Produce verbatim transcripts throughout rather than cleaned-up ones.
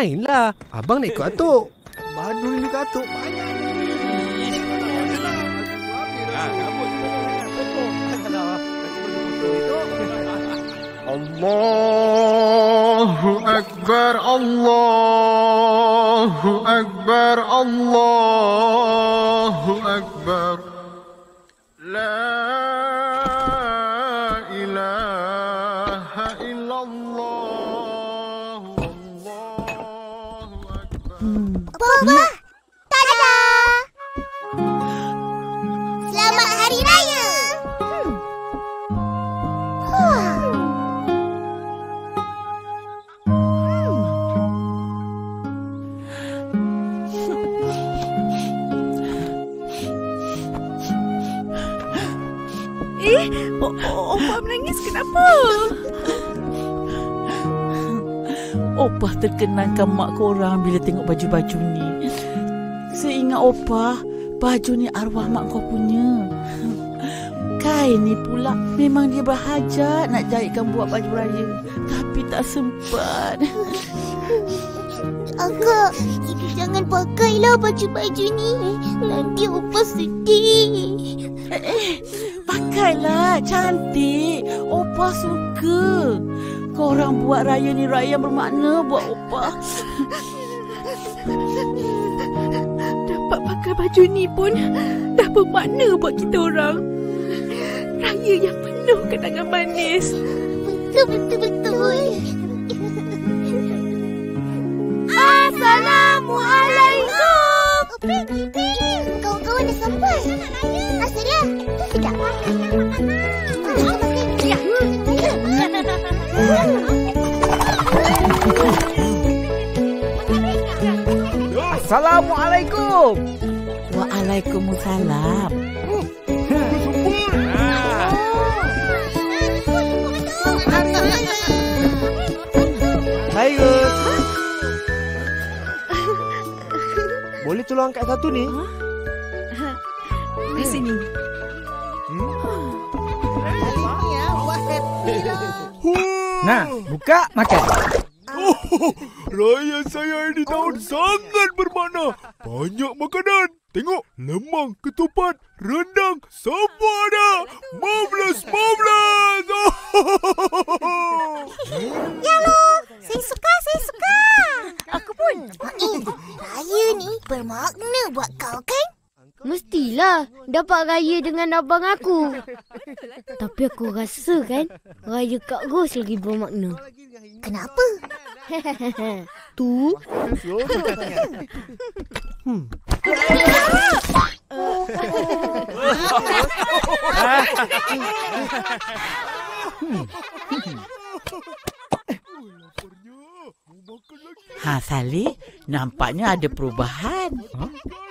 Mainlah. Abang nak ikut atuk. Badul ni kat atuk. Banyak. Allahu Akbar, Allahu Akbar, Allahu Akbar. La ilaha illallah, Allahu Akbar. Boba! Tada! Selamat Hari Raya! Hmm. Eh, Opah menangis kenapa? Opah terkenangkan mak korang bila tengok baju-baju ni. Saya ingat Opah, baju ni arwah mak kau punya. Kain ni pula memang dia berhajat nak jahitkan buat baju raya. Tapi tak sempat. Akak, kita jangan pakailah baju-baju ni. Nanti Opah sedih. Eh, eh, pakailah, cantik. Opah suka. Korang buat raya ni raya bermakna buat Opah. Dapat pakai baju ni pun dah bermakna buat kita orang. Raya yang penuh kenangan manis. Betul-betul-betul. Assalamualaikum. Kawan-kawan dah sampai. Asal dia? Sedap. Assalamualaikum. Waalaikumsalam. Hai ke? Boleh tolong angkat satu ni? Di sini. Nah, buka, makan. Oh, raya saya ini tahun sangat bermakna. Banyak makanan. Tengok, lemang, ketupat, rendang, semua ada. Marvelous, marvelous. Ya loh, saya suka, saya suka. Aku pun. Eh, raya ni bermakna buat kau kan? Mestilah dapat raya dengan abang aku. Tapi aku rasa kan raya Kak Ros lagi bermakna. Kenapa? Tu. Hmm. Ha, Saleh, nampaknya ada perubahan. Huh?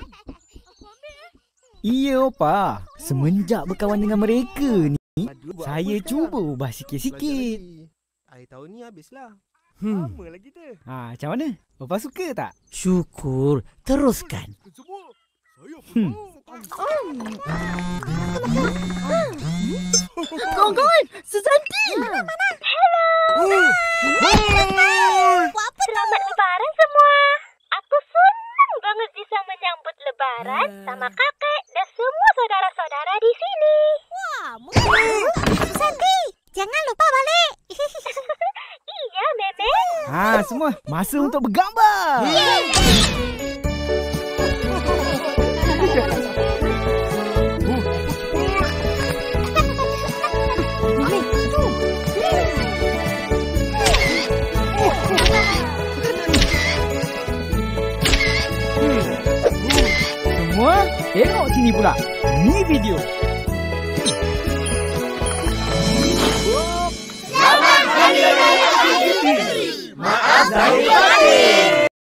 Iya, Opah. Semenjak berkawan dengan mereka ni, saya cuba ubah sikit-sikit. Akhir tahun ni habislah. Hmm. Lama lagi tu. Ha, macam mana? Opah suka tak? Syukur. Teruskan. Hmm. Kawan-kawan, Susanti. Mana? Hello. Buat apa? Selamat Lebaran semua. Aku senang banget bisa menyambut Lebaran sama kakek dan semua saudara-saudara di sini. Wah, mungkin. Susanti, jangan lupa balik. Iya, Memeng. Ha, semua masa untuk bergambar. Semua tengok sini pula. Ni video. Selamat Hari Raya Aidilfitri. Maaf lahir